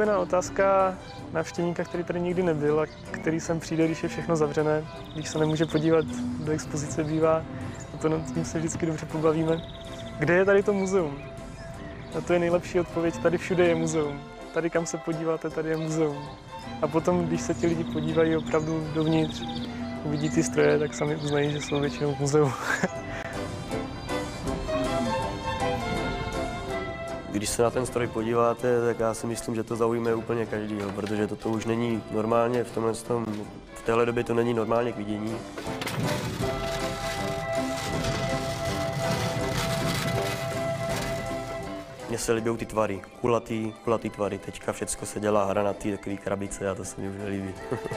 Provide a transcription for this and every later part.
oblíbená otázka návštěvníka, který tady nikdy nebyl a který sem přijde, když je všechno zavřené, když se nemůže podívat do expozice bývá, a to nad tím se vždycky dobře pobavíme. Kde je tady to muzeum? A to je nejlepší odpověď, tady všude je muzeum. Tady, kam se podíváte, tady je muzeum. A potom, když se ti lidi podívají opravdu dovnitř, uvidí ty stroje, tak sami uznají, že jsou většinou v muzeu. Když se na ten stroj podíváte, tak já si myslím, že to zaujme úplně každýho, protože toto už není normálně v téhle době to není normálně k vidění. Mně se líbí ty tvary, kulatý tvary, teďka všecko se dělá hranatý, takový krabice a to se mi už nelíbí.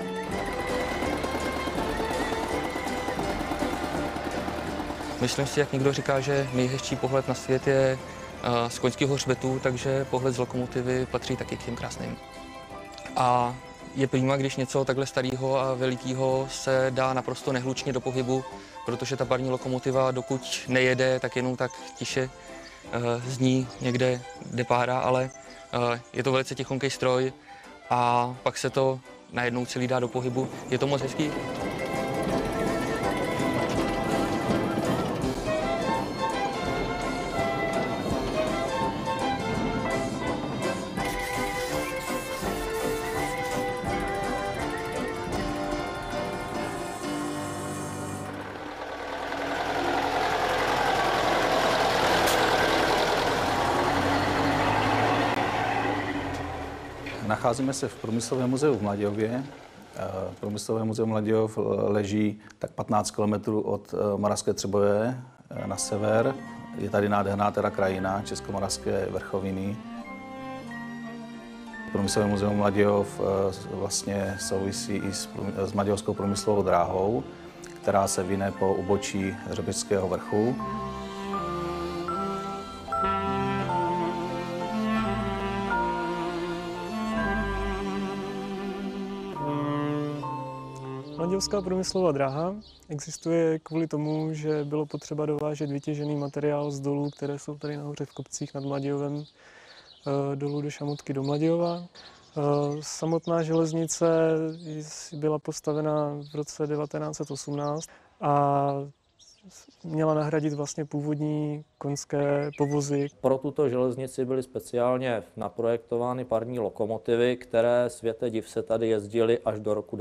Myslím si, jak někdo říká, že nejhezčí pohled na svět je z koňského hřbetu, takže pohled z lokomotivy patří taky k těm krásným. A je prima, když něco takhle starého a velikého se dá naprosto nehlučně do pohybu, protože ta parní lokomotiva, dokud nejede, tak jenom tak tiše zní někde depára, ale je to velice tichonký stroj a pak se to najednou celý dá do pohybu. Je to moc hezký. Nacházíme se v Průmyslovém muzeu v Mladějově. Průmyslové muzeum Mladějov leží tak 15 km od Moravské Třebové na sever. Je tady nádherná teda krajina Českomoravské vrchoviny. Průmyslové muzeum Mladějov vlastně souvisí i s Mladějovskou průmyslovou dráhou, která se vine po úbočí Hřebežského vrchu. Mladějovská průmyslová dráha existuje kvůli tomu, že bylo potřeba dovážet vytěžený materiál z dolů, které jsou tady nahoře v kopcích nad Mladějovem, dolů do Šamotky do Mladějova. Samotná železnice byla postavena v roce 1918 a měla nahradit vlastně původní koňské povozy. Pro tuto železnici byly speciálně naprojektovány parní lokomotivy, které světe div se tady jezdily až do roku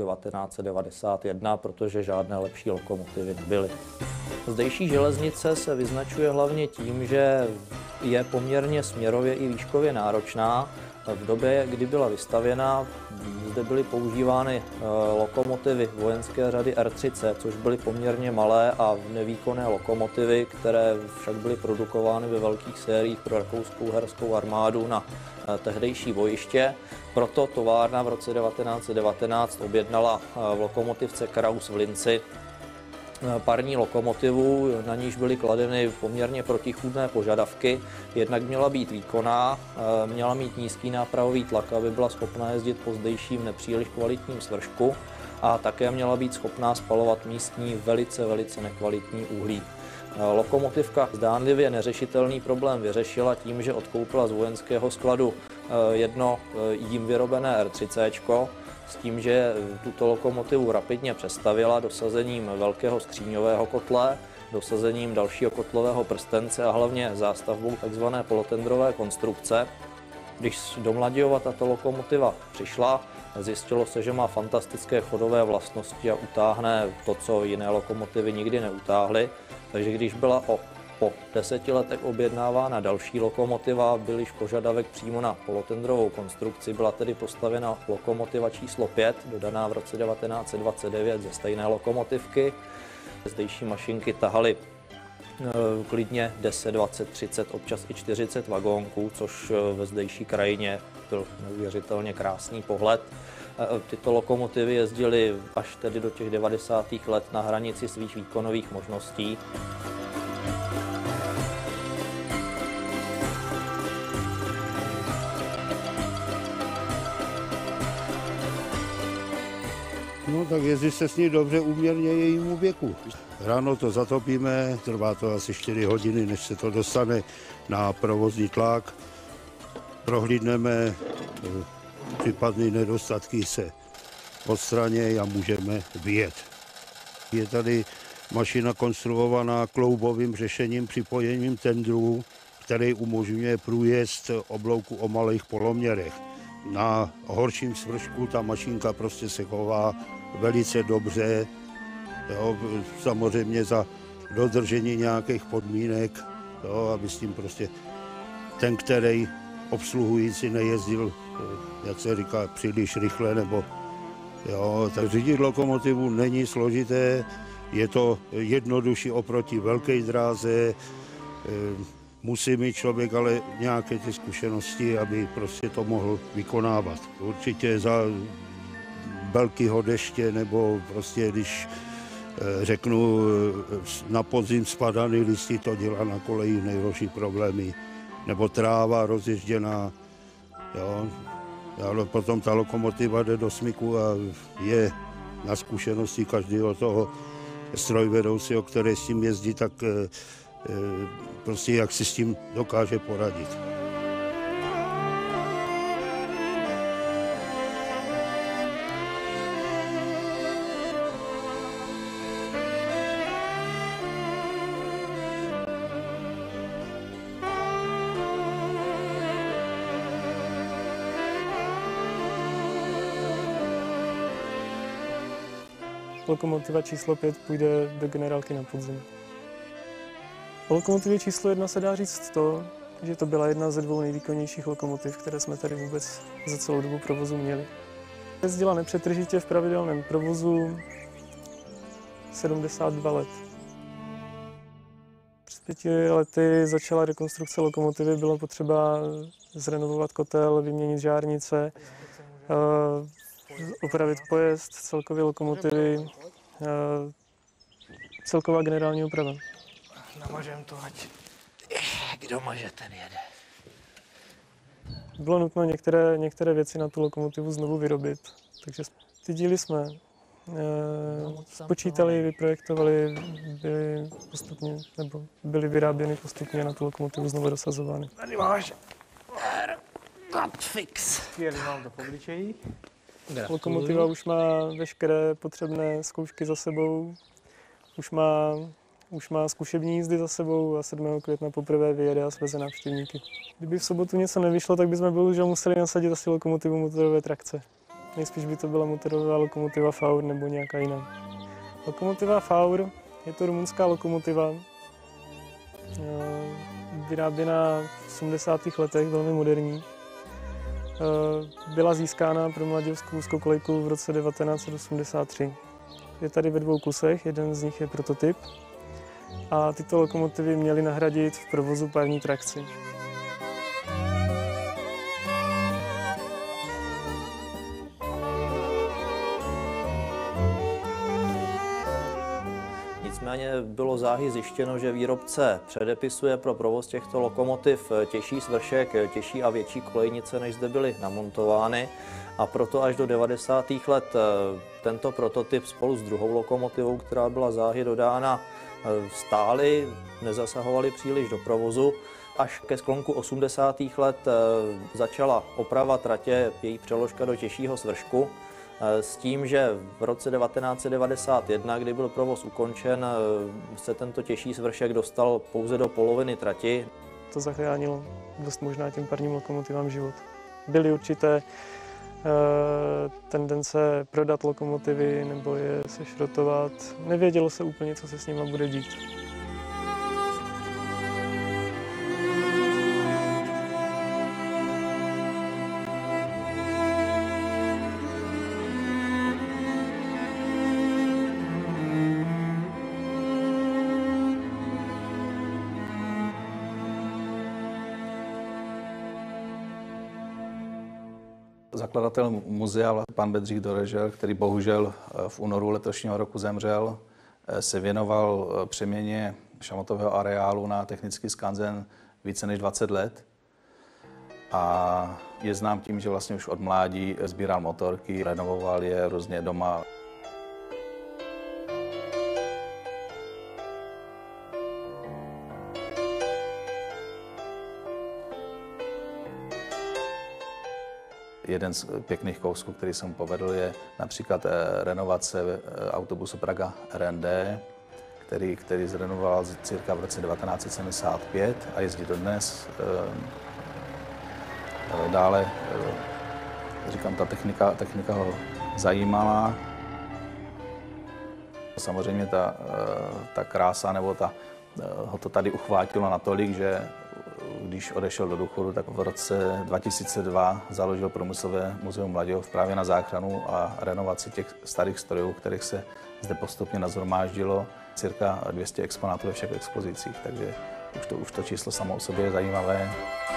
1991, protože žádné lepší lokomotivy nebyly. Zdejší železnice se vyznačuje hlavně tím, že je poměrně směrově i výškově náročná. V době, kdy byla vystavěna, zde byly používány lokomotivy vojenské řady R30, což byly poměrně malé a nevýkonné lokomotivy, které však byly produkovány ve velkých sériích pro rakouskou herskou armádu na tehdejší bojiště. Proto továrna v roce 1919 objednala v lokomotivce Kraus v Linci parní lokomotivu, na níž byly kladeny poměrně protichůdné požadavky. Jednak měla být výkonná, měla mít nízký nápravový tlak, aby byla schopná jezdit po zdejším nepříliš kvalitním svršku a také měla být schopná spalovat místní velice nekvalitní uhlí. Lokomotivka zdánlivě neřešitelný problém vyřešila tím, že odkoupila z vojenského skladu jedno jím vyrobené R30, s tím, že tuto lokomotivu rapidně přestavila dosazením velkého skříňového kotle, dosazením dalšího kotlového prstence a hlavně zástavbou tzv. Polotendrové konstrukce. Když do Mladějova tato lokomotiva přišla, zjistilo se, že má fantastické chodové vlastnosti a utáhne to, co jiné lokomotivy nikdy neutáhly. Takže když byla po 10 letech objednávána další lokomotiva, byl již požadavek přímo na polotendrovou konstrukci, byla tedy postavena lokomotiva číslo 5, dodaná v roce 1929 ze stejné lokomotivky. Zdejší mašinky tahaly klidně 10, 20, 30, občas i 40 vagónků, což ve zdejší krajině byl neuvěřitelně krásný pohled. Tyto lokomotivy jezdily až tedy do těch 90. let na hranici svých výkonových možností. No tak jezdí se s ní dobře úměrně jejímu věku. Ráno to zatopíme, trvá to asi 4 hodiny, než se to dostane na provozní tlak. Prohlídneme případné nedostatky se odstraní a můžeme vyjet. Je tady mašina konstruovaná kloubovým řešením, připojením tendrů, který umožňuje průjezd oblouku o malých poloměrech. Na horším svršku ta mašinka prostě se chová velice dobře, jo, samozřejmě za dodržení nějakých podmínek, jo, aby s tím prostě ten, který obsluhující nejezdil, jak se říká, příliš rychle, nebo jo, tak řídit lokomotivu není složité, je to jednodušší oproti velké dráze, musí mít člověk ale nějaké ty zkušenosti, aby prostě to mohl vykonávat. Určitě za velkého deště, nebo prostě když řeknu na podzim spadaný listy, to dělá na kolejích nejhorší problémy, nebo tráva rozježděná, jo. Ale potom ta lokomotiva jde do smyku a je na zkušenosti každého toho strojvedoucího, který s tím jezdí, tak prostě jak si s tím dokáže poradit. Lokomotiva číslo 5 půjde do generálky na podzim. O lokomotivě číslo 1 se dá říct to, že to byla jedna ze 2 nejvýkonnějších lokomotiv, které jsme tady vůbec za celou dobu provozu měli. Jezdila nepřetržitě v pravidelném provozu 72 let. Před 5 lety začala rekonstrukce lokomotivy, bylo potřeba zrenovovat kotel, vyměnit žárnice, opravit pojezd, celkově lokomotivy, celková generální oprava. Namažem to, ať kdo maže, ten jede. Bylo nutno některé věci na tu lokomotivu znovu vyrobit, takže ty díly jsme spočítali, vyprojektovali, byly vyráběny postupně na tu lokomotivu znovu dosazovány. Tady máš fix. Skvělý, mám to v obličeji. Lokomotiva už má veškeré potřebné zkoušky za sebou, už má zkušební jízdy za sebou a 7. května poprvé vyjede a sveze návštěvníky. Kdyby v sobotu něco nevyšlo, tak bychom bohužel museli nasadit asi lokomotivu motorové trakce. Nejspíš by to byla motorová lokomotiva Faur nebo nějaká jiná. Lokomotiva Faur je to rumunská lokomotiva, vyráběná v 80. letech, velmi moderní. Byla získána pro mladěvskou úzkokolejku v roce 1983. Je tady ve 2 kusech, jeden z nich je prototyp a tyto lokomotivy měly nahradit v provozu parní trakci. Nicméně bylo záhy zjištěno, že výrobce předepisuje pro provoz těchto lokomotiv těžší svršek, těžší a větší kolejnice, než zde byly namontovány. A proto až do 90. let tento prototyp spolu s druhou lokomotivou, která byla záhy dodána, stály, nezasahovali příliš do provozu. Až ke sklonku 80. let začala oprava tratě, její přeložka do těžšího svršku, s tím, že v roce 1991, kdy byl provoz ukončen, se tento těžší svršek dostal pouze do poloviny trati. To zachránilo dost možná těm parním lokomotivám život. Byly určité tendence prodat lokomotivy nebo je sešrotovat. Nevědělo se úplně, co se s nimi bude dít. Zakladatel muzea, pan Bedřich Dorežel, který bohužel v únoru letošního roku zemřel, se věnoval přeměně šamotového areálu na technický skanzen více než 20 let. A je znám tím, že vlastně už od mládí sbíral motorky, renovoval je různě doma. Jeden z pěkných kousků, který jsem povedl, je například renovace autobusu Praga RND, který zrenoval cirka v roce 1975 a jezdí dodnes. Dále, říkám, ta technika ho zajímala. Samozřejmě ta krása nebo ho to tady uchvátilo natolik, že když odešel do důchodu, tak v roce 2002 založil Průmyslové muzeum Mladějov právě na záchranu a renovaci těch starých strojů, kterých se zde postupně nazhromáždilo cirka 200 exponátů ve všech expozicích, takže už to číslo samo o sobě je zajímavé.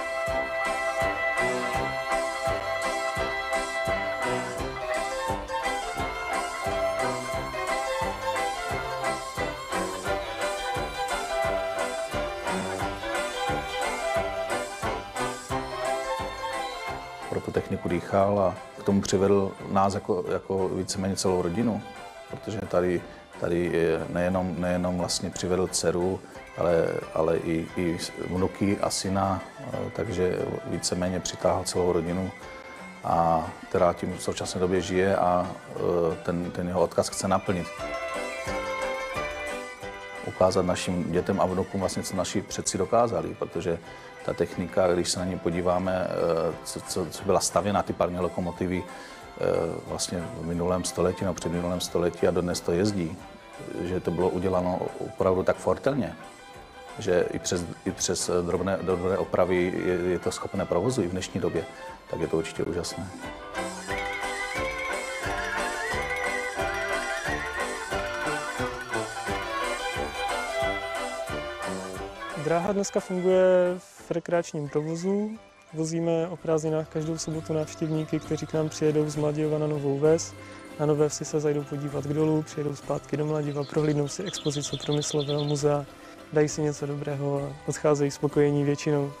Pro tu techniku dýchal a k tomu přivedl nás jako víceméně celou rodinu, protože tady nejenom vlastně přivedl dceru, ale i vnuky a syna, takže víceméně přitáhl celou rodinu, a která tím v současné době žije a ten jeho odkaz chce naplnit. Ukázat našim dětem a vnukům vlastně, co naši předci dokázali, protože ta technika, když se na ní podíváme, co byla stavěna, ty parní lokomotivy vlastně v minulém století nebo předminulém století a dodnes to jezdí, že to bylo uděláno opravdu tak fortelně, že i přes drobné opravy je to schopné provozu i v dnešní době, tak je to určitě úžasné. Dráha dneska funguje v rekreačním provozu. Vozíme o prázdninách každou sobotu návštěvníky, kteří k nám přijedou z Mladějova na Novou Ves. Na Nové Vsi se zajdou podívat k dolu, přijedou zpátky do Mladějova, prohlídnou si expozice Průmyslového muzea, dají si něco dobrého a odcházejí spokojení většinou.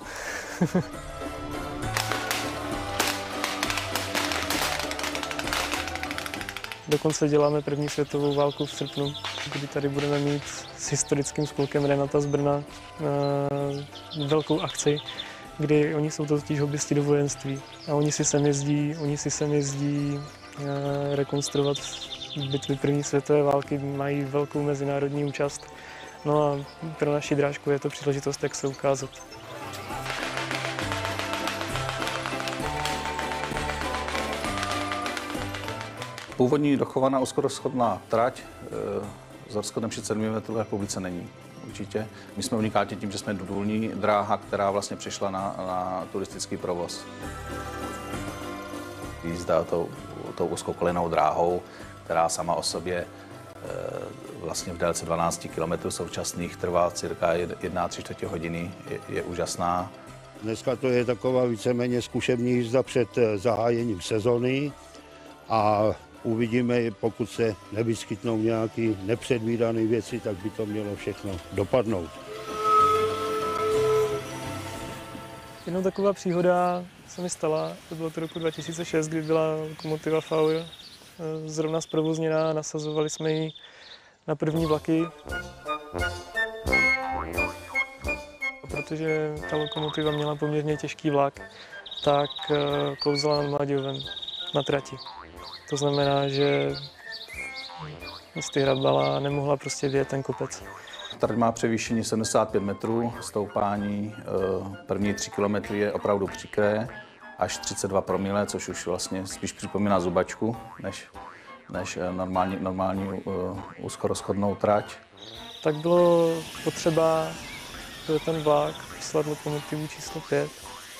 Dokonce děláme první světovou válku v srpnu, kdy tady budeme mít s historickým spolkem Renata z Brna velkou akci, kdy oni jsou totiž hobbysti do vojenství a oni si sem jezdí rekonstruovat bitvy první světové války, mají velkou mezinárodní účast. No a pro naši drážku je to příležitost, jak se ukázat. Původní dochovaná úzkorozchodná trať s rozchodem 37 metrů v republice není. Určitě. My jsme unikátní tím, že jsme důlní dráha, která vlastně přišla na turistický provoz. Jízda tou úzkokolejnou dráhou, která sama o sobě vlastně v délce 12 km současných trvá cirka 1,3 hodiny, je úžasná. Dneska to je taková víceméně zkušební jízda před zahájením sezony a uvidíme, pokud se nevyskytnou nějaké nepředvídané věci, tak by to mělo všechno dopadnout. Jednou taková příhoda se mi stala, to bylo to roku 2006, kdy byla lokomotiva Faur zrovna zprovozněná, nasazovali jsme ji na první vlaky. Protože ta lokomotiva měla poměrně těžký vlak, tak klouzala nad Mladějovem na trati. To znamená, že místy hrabala nemohla prostě vyjet ten kopec. Trať má převýšení 75 metrů, stoupání první 3 kilometry je opravdu příkré, až 32 promile, což už vlastně spíš připomíná zubačku, než normální úzkorozchodnou trať. Tak bylo potřeba pro ten vlak poslat lokomotivu číslo 5,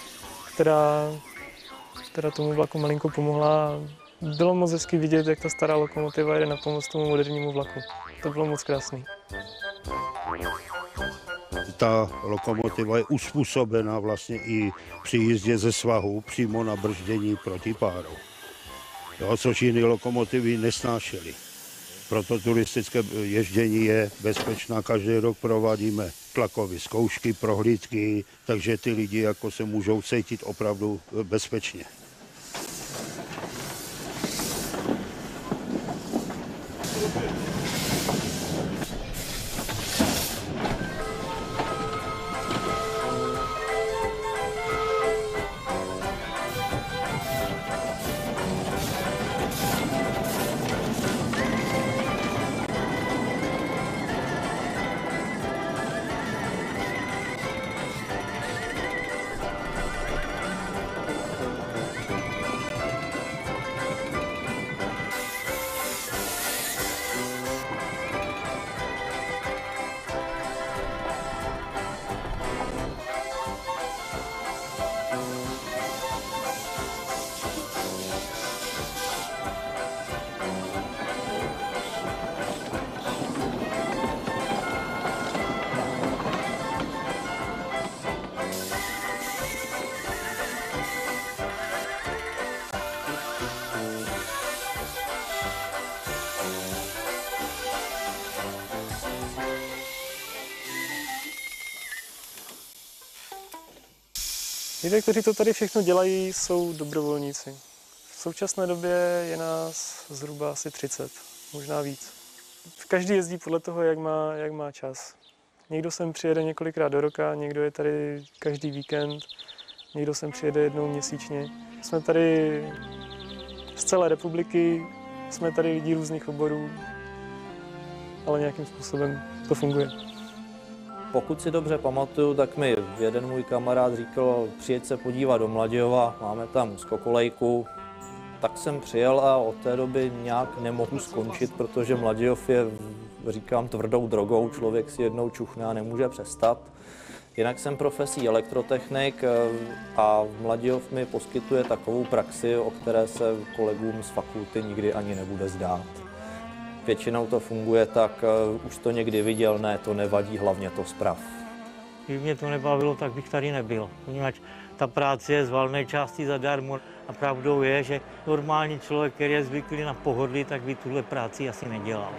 která tomu vlaku malinko pomohla. Bylo moc hezky vidět, jak ta stará lokomotiva jede na pomoc tomu modernímu vlaku. To bylo moc krásný. Ta lokomotiva je uspůsobená vlastně i při jízdě ze svahu přímo na brždění proti páru. Jo, což jiné lokomotivy nesnášely. Proto turistické ježdění je bezpečná. Každý rok provádíme tlakové zkoušky, prohlídky, takže ty lidi jako se můžou cítit opravdu bezpečně. Lidé, kteří to tady všechno dělají, jsou dobrovolníci. V současné době je nás zhruba asi 30, možná víc. Každý jezdí podle toho, jak má čas. Někdo sem přijede několikrát do roka, někdo je tady každý víkend, někdo sem přijede jednou měsíčně. Jsme tady z celé republiky, jsme tady lidi různých oborů, ale nějakým způsobem to funguje. Pokud si dobře pamatuju, tak mi jeden můj kamarád říkal, přijeď se podívat do Mladějova, máme tam skokolejku. Tak jsem přijel a od té doby nějak nemohu skončit, protože Mladějov je, říkám, tvrdou drogou, člověk si jednou čuchne a nemůže přestat. Jinak jsem profesí elektrotechnik a Mladějov mi poskytuje takovou praxi, o které se kolegům z fakulty nikdy ani nebude zdát. Většinou to funguje tak, už to někdy viděl, ne, to nevadí, hlavně to sprav. Kdyby mě to nebavilo, tak bych tady nebyl, poněvadž ta práce je z valné části zadarmo a pravdou je, že normální člověk, který je zvyklý na pohodlí, tak by tuhle práci asi nedělal.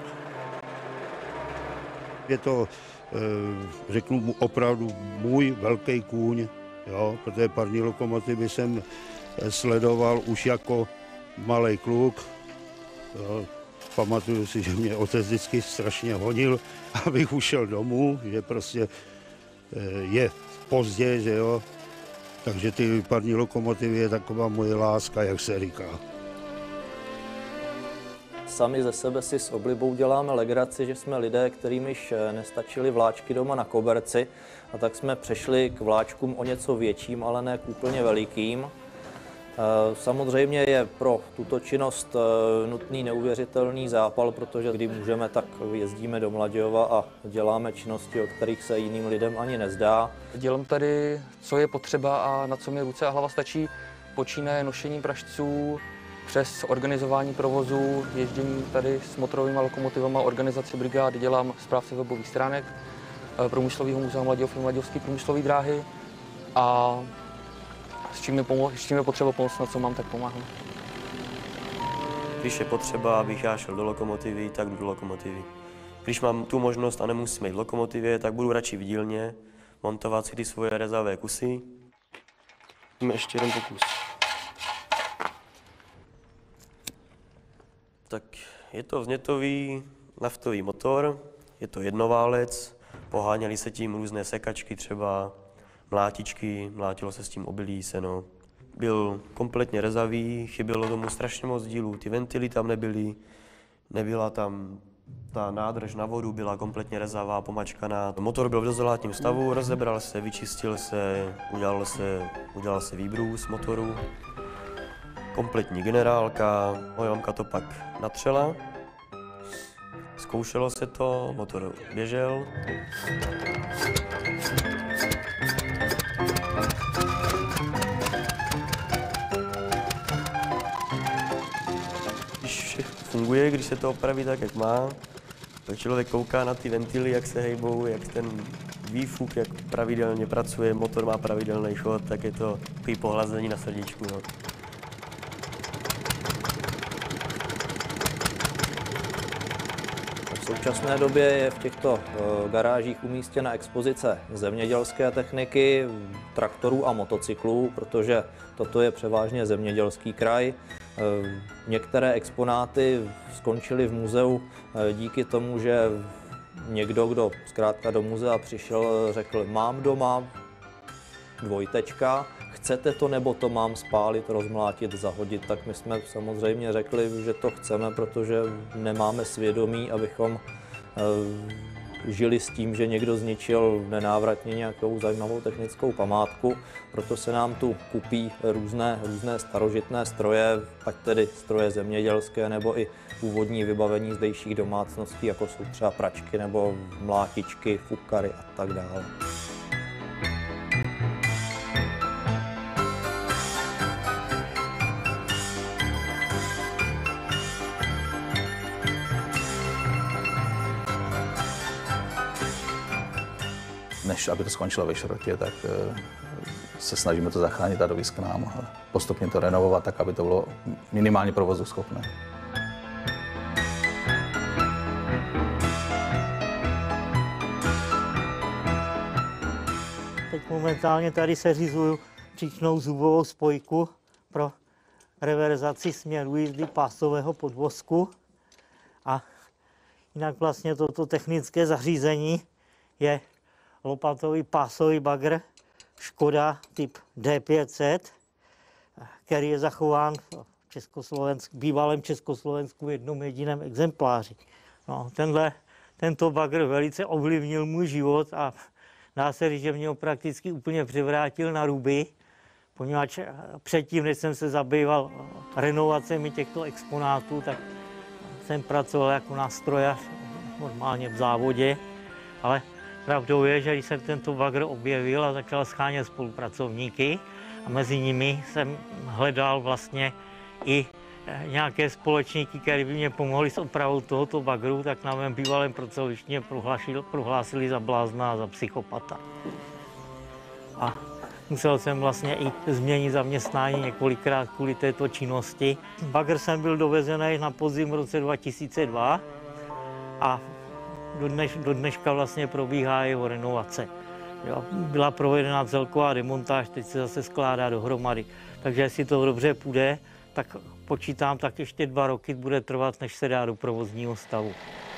Je to, řeknu mu, opravdu můj velký kůň, jo, protože parní lokomotivy jsem sledoval už jako malý kluk. Jo. Pamatuju si, že mě otec vždycky strašně honil, abych ušel domů, že prostě je pozdě, že jo. Takže ty parní lokomotivy je taková moje láska, jak se říká. Sami ze sebe si s oblibou děláme legraci, že jsme lidé, kterým již nestačily vláčky doma na koberci, a tak jsme přešli k vláčkům o něco větším, ale ne k úplně velikým. Samozřejmě je pro tuto činnost nutný neuvěřitelný zápal, protože kdy můžeme, tak jezdíme do Mladějova a děláme činnosti, o kterých se jiným lidem ani nezdá. Dělám tady, co je potřeba a na co mi ruce a hlava stačí. Počínaje nošením pražců, přes organizování provozu, ježdění tady s motorovými lokomotivama, organizaci brigád, dělám správce webových stránek Průmyslového muzea Mladějov i Mladějovské průmyslové dráhy a s čím je potřeba pomoct, na co mám, tak pomáhám. Když je potřeba, abych já šel do lokomotivy, tak jdu do lokomotivy. Když mám tu možnost a nemusím jít v lokomotivě, tak budu radši v dílně, montovat si ty svoje rezavé kusy. Máme ještě jeden pokus. Tak je to vznětový naftový motor, je to jednoválec, poháněly se tím různé sekačky, třeba mlátičky, mlátilo se s tím obilí, seno. Byl kompletně rezavý, chybělo tomu strašně moc dílů, ty ventily tam nebyly, nebyla tam ta nádrž na vodu, byla kompletně rezavá, pomačkaná. Motor byl v dezolátním stavu, rozebral se, vyčistil se, udělal se výbrus motoru. Kompletní generálka, moje mamka to pak natřela. Zkoušelo se to, motor běžel. Když všechno funguje, když se to opraví tak, jak má, tak člověk kouká na ty ventily, jak se hejbou, jak ten výfuk, jak pravidelně pracuje, motor má pravidelný chod, tak je to takový pohlazení na srdíčku. No. V současné době je v těchto garážích umístěna expozice zemědělské techniky, traktorů a motocyklů, protože toto je převážně zemědělský kraj. Některé exponáty skončily v muzeu díky tomu, že někdo, kdo zkrátka do muzea přišel, řekl, mám doma dvojtečka, chcete to, nebo to mám spálit, rozmlátit, zahodit, tak my jsme samozřejmě řekli, že to chceme, protože nemáme svědomí, abychom žili s tím, že někdo zničil nenávratně nějakou zajímavou technickou památku, proto se nám tu kupí různé starožitné stroje, ať tedy stroje zemědělské nebo i původní vybavení zdejších domácností, jako jsou třeba pračky nebo mlátičky, fukary a tak dále. Než aby to skončilo ve šrotě, tak se snažíme to zachránit a dovést k nám a postupně to renovovat tak, aby to bylo minimálně provozu schopné. Teď momentálně tady seřizuju příčnou zubovou spojku pro reverzaci směru jízdy pásového podvozku. A jinak vlastně toto technické zařízení je lopatový pásový bagr Škoda typ D500, který je zachován v bývalém Československu v jednom jediném exempláři. No, tento bagr velice ovlivnil můj život a dá se říct, že mě ho prakticky úplně převrátil na ruby, poněvadž předtím, než jsem se zabýval renovacemi těchto exponátů, tak jsem pracoval jako nástrojař normálně v závodě, ale pravdou je, že když jsem tento bagr objevil a začal schánět spolupracovníky a mezi nimi jsem hledal vlastně i nějaké společníky, které by mě pomohli s opravou tohoto bagru, tak na mém bývalém pracovišti mě prohlásili za blázna a za psychopata. A musel jsem vlastně i změnit zaměstnání několikrát kvůli této činnosti. Bagr jsem byl dovezený na podzim v roce 2002 a do dneška vlastně probíhá jeho renovace. Byla provedena celková demontáž, teď se zase skládá dohromady. Takže jestli to dobře půjde, tak počítám, tak ještě 2 roky bude trvat, než se dá do provozního stavu.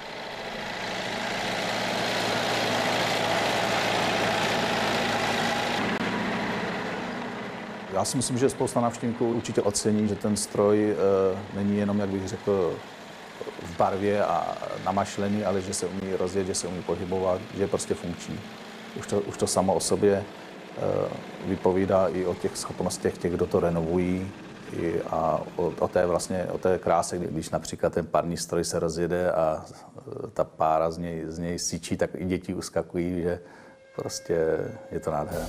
Já si myslím, že spousta návštěvníků určitě ocení, že ten stroj není jenom, jak bych řekl, v barvě a namašlený, ale že se umí rozjet, že se umí pohybovat, že je prostě funkční. Už to samo o sobě vypovídá i o těch schopnostech těch, kdo to renovují, a o té kráse, když například ten parní stroj se rozjede a ta pára z něj syčí, tak i děti uskakují, že prostě je to nádhera.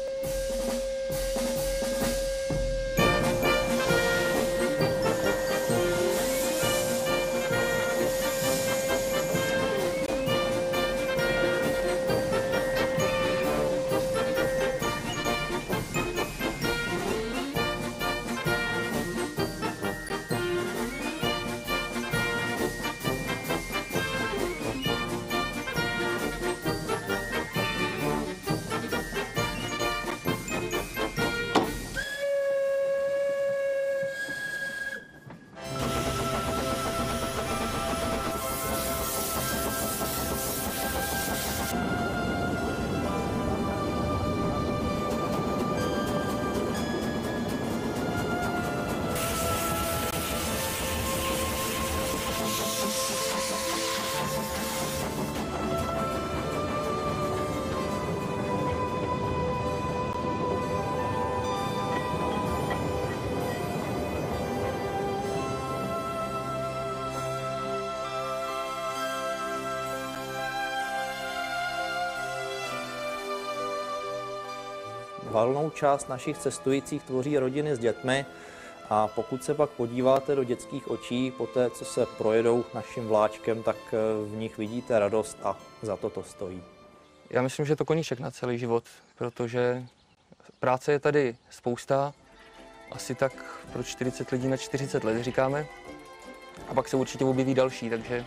Valnou část našich cestujících tvoří rodiny s dětmi a pokud se pak podíváte do dětských očí po té, co se projedou naším vláčkem, tak v nich vidíte radost a za to stojí. Já myslím, že to koníček na celý život, protože práce je tady spousta, asi tak pro 40 lidí na 40 let říkáme, a pak se určitě objeví další, takže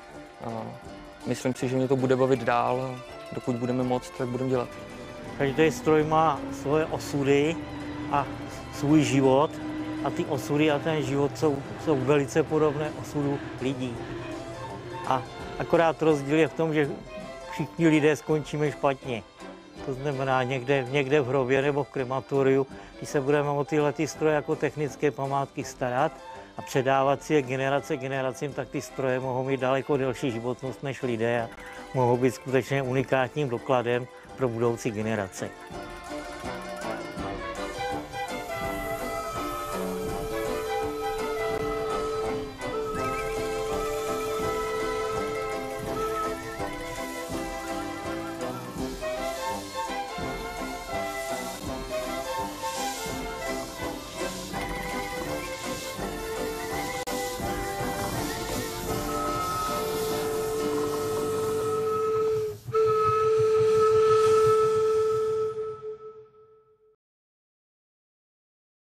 myslím si, že mě to bude bavit dál a dokud budeme moct, tak budeme dělat. Každý stroj má svoje osudy a svůj život a ty osudy a ten život jsou velice podobné osudu lidí. A akorát rozdíl je v tom, že všichni lidé skončíme špatně. To znamená někde v hrobě nebo v krematoriu, když se budeme o tyhle stroje jako technické památky starat a předávat si je generace generacím, tak ty stroje mohou mít daleko delší životnost než lidé a mohou být skutečně unikátním dokladem pro budoucí generace.